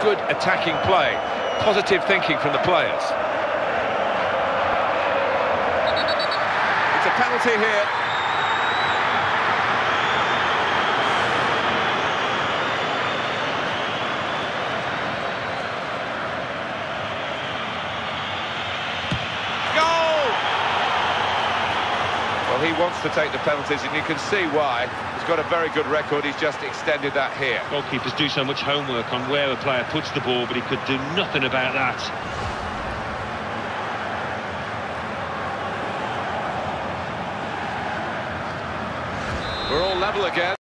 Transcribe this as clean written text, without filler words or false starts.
good attacking play. Positive thinking from the players. It's a penalty here. Well, he wants to take the penalties, and you can see why. He's got a very good record. He's just extended that here. Goalkeepers do so much homework on where a player puts the ball, but he could do nothing about that. We're all level again.